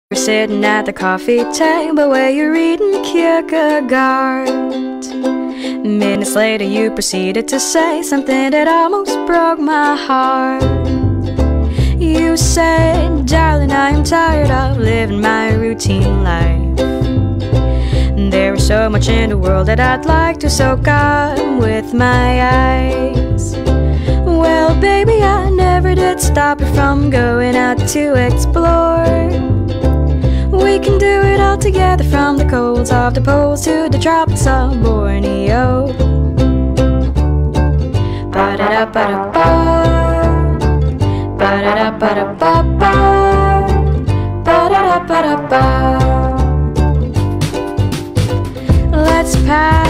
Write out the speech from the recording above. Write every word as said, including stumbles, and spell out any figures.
You're sitting at the coffee table where you're reading Kierkegaard. Minutes later you proceeded to say something that almost broke my heart. You said, darling, I am tired of living my routine life. There is so much in the world that I'd like to soak up with my eyes. Well, baby, I never did stop you from going out to explore. We can do it all together, from the colds of the poles to the tropics of Borneo. Ba-da-da-ba-da-ba, ba-da-da-ba-da-ba-ba, ba-da-da-ba-da-ba. Let's pass